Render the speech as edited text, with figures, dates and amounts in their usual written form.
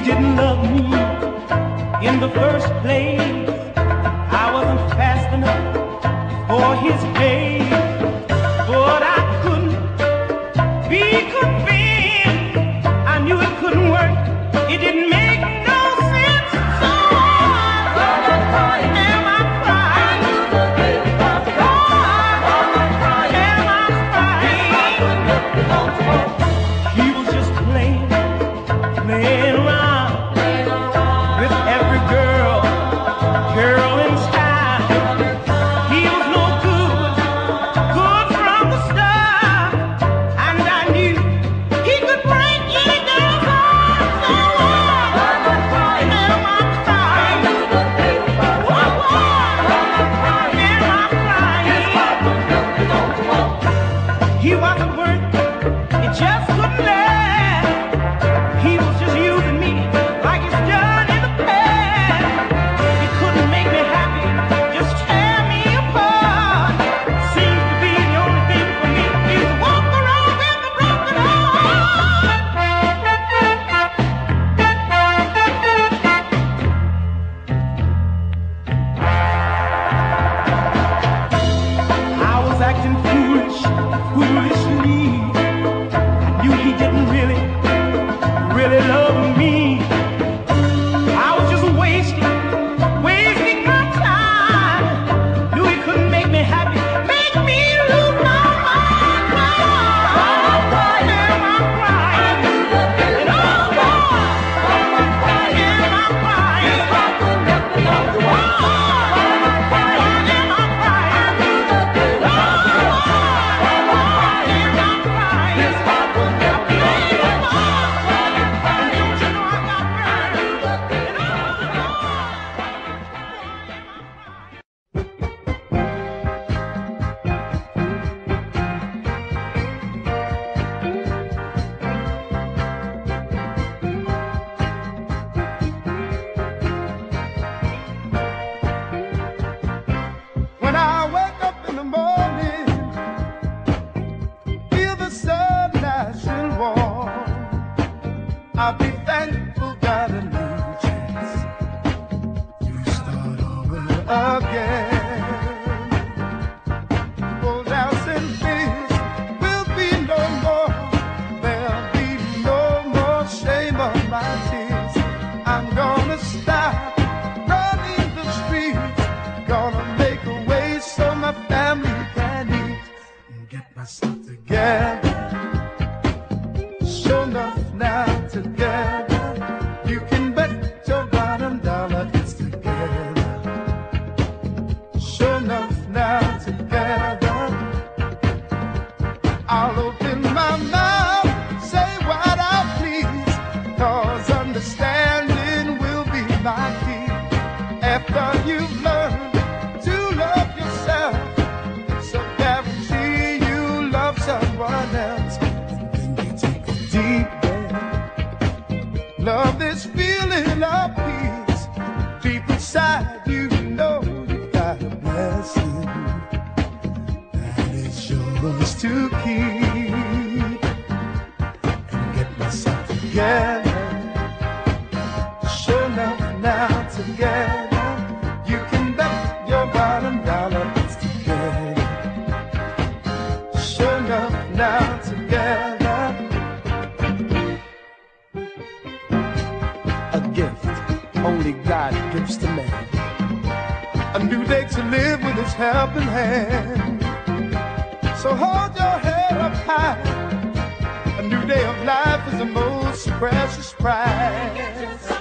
didn't love me in the first place. I wasn't fast enough for his pace, but I couldn't be convinced. I knew it couldn't work. It didn't make no sense. So why am I crying? Why am I crying? He was just playing around with every girl in town. He was no good from the start, and I knew he could break any girl's heart. So why am I crying? Why am I crying? He wasn't worth it, just couldn't last. He was just using me like he's done in the past. He couldn't make me happy, just tear me apart. Seems to be the only thing for me is to walk around with a broken heart. I was acting foolishly. I knew he didn't really love me. I was just wasting my time. Knew he couldn't make me happy, make me lose my mind. Why am I crying? And oh, why am I crying? Why am I crying? When I wake up in the morning, feel the sun flashing warm, I'll be thankful, got a new chance to start over again. Old doubts and fears will be no more. There'll be no more shame on my tears. I'm gonna stop running the streets, gonna make a way so my family can eat and get myself together. Sure enough now together, you can bet your bottom dollar it's together. Sure enough now together, I'll open my mouth, say what I please, 'cause understanding will be my key. After you've learned to love yourself, it's a guarantee you love someone else. And then you take a deep breath, love this feeling of peace. Deep inside you know you got a blessing that is yours to keep. And get myself together. Sure enough now together, you can bet your bottom dollar it's together. Sure enough now together, a gift only God gives to man, a new day to live with his helping hand. So hold your head up high, a new day of life is the most precious prize.